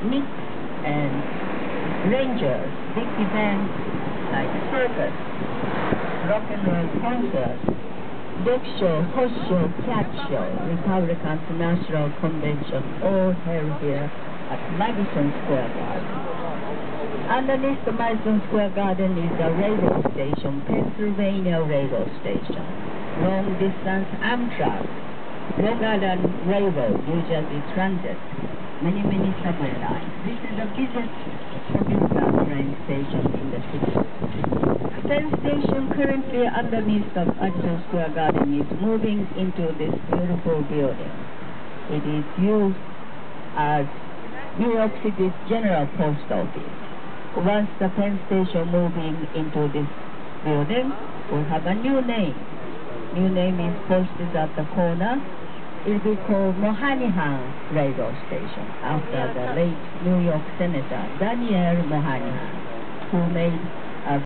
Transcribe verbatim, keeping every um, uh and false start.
Knicks and Rangers, big events like circus, rock and roll concerts, dog show, horse show, cat show, Republicans National Convention, all held here at Madison Square Garden. Underneath the Madison Square Garden is a railroad station, Pennsylvania Railroad Station. Long distance Amtrak, longer than railroad, New Jersey Transit, many, many subway lines. This is the busiest commuter train station in the city. Penn Station, currently underneath the Madison Square Garden, is moving into this beautiful building. It is used as New York City's General Post Office. Once the Penn Station moving into this building, will have a new name. New name is posted at the corner. It will be called Mohanihan Railroad Station, after the late New York Senator Daniel Mohanihan, who made